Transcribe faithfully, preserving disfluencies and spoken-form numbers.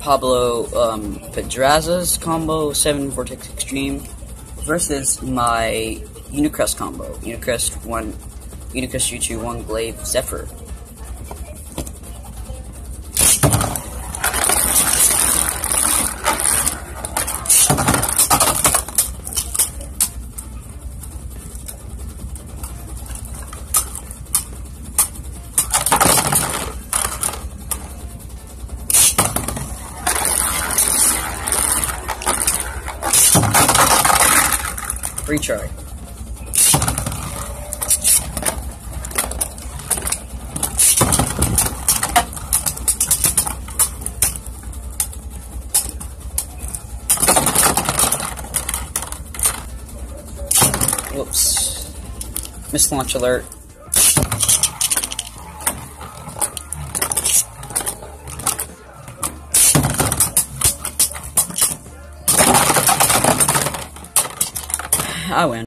Pablo um, Pedraza's combo seven Vortex Extreme versus my Unicrest combo, Unicrest one, Unicrest U two one Glaive Zephyr. Retry. Whoops. Missed launch alert. I win.